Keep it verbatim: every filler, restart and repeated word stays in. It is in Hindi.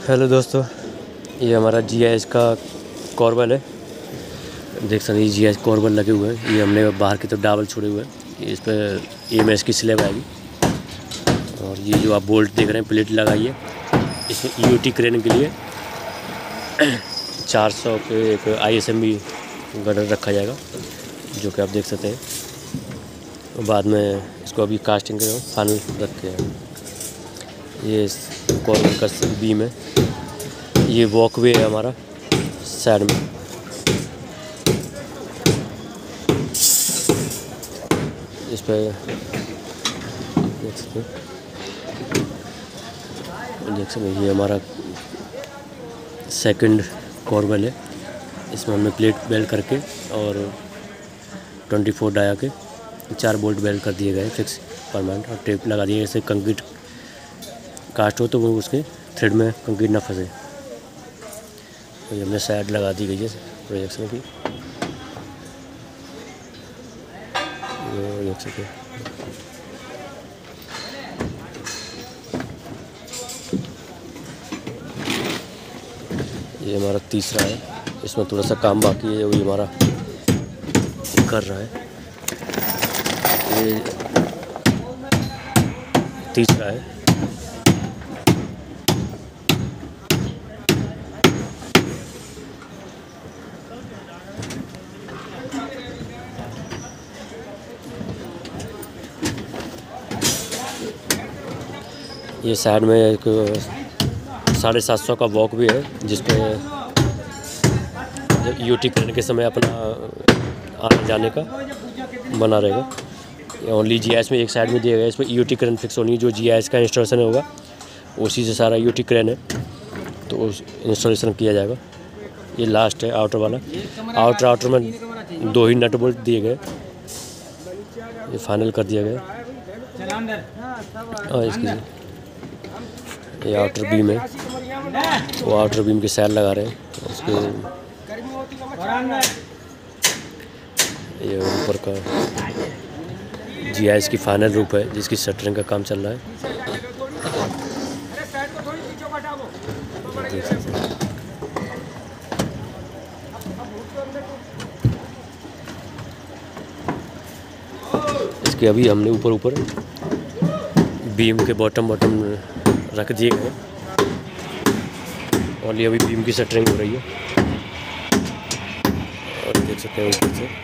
हेलो दोस्तों, ये हमारा जी आई एस का कॉर्बल है। देख सकते हैं जी आई एस कॉर्बल लगे हुए हैं। ये हमने बाहर की तरफ डाबल छोड़े हुए हैं। इस पर ई एम एस की स्लैब आएगी। और ये जो आप बोल्ट देख रहे हैं, प्लेट लगाई है। इसमें ई ओ टी क्रेन के लिए चार सौ के एक I S M B girder रखा जाएगा, जो कि आप देख सकते हैं। बाद में इसको अभी कास्टिंग के फाइनल रखे हैं। ये कॉर्बल का बीम है। ये वॉकवे है हमारा साइड में। इस पे देख सकते हैं देख सकते हैं ये हमारा सेकंड कॉर्बल है। इसमें हमने प्लेट बेल्ट करके और चौबीस डाया के चार बोल्ट बेल्ट कर दिए गए फिक्स परमानेंट, और टेप लगा दिए। जैसे कंक्रीट कास्ट हो तो वो उसके थ्रेड में कंक्रीट ना फंसे। तो ये हमने साइड लगा दी गई है प्रोजेक्शन की। ये देख सकते हैं। ये हमारा तीसरा है। इसमें थोड़ा सा काम बाकी है, वही हमारा कर रहा है। ये तीसरा है। ये साइड में एक साढ़े सात सौ का वॉक भी है, जिसपे ई ओ टी करने के समय अपना आने जाने का बना रहेगा। ओनली जी आई एस में एक साइड में दिया गया है। इसमें E O T crane fix होनी है। जो जी आई एस का इंस्टॉलेशन होगा उसी से सारा ई ओ टी क्रेन है, तो उस इंस्टॉलेशन किया जाएगा। ये लास्ट है आउटर वाला। आउटर आउटर में दो ही नट बोल्ट दिए गए, ये फाइनल कर दिया गया। और इसकी ये आउटर बीम है, वो आउटर बीम के साइड लगा रहे हैं। उसके ये ऊपर का जी आई एस की फाइनल रूप है, जिसकी शटरिंग का काम चल रहा है। देख सकते हैं। इसके अभी हमने ऊपर ऊपर बीम के बॉटम बॉटम रख दिए गए, और ये अभी बीम की शटरिंग हो रही है। और देख सकते हैं ऊपर से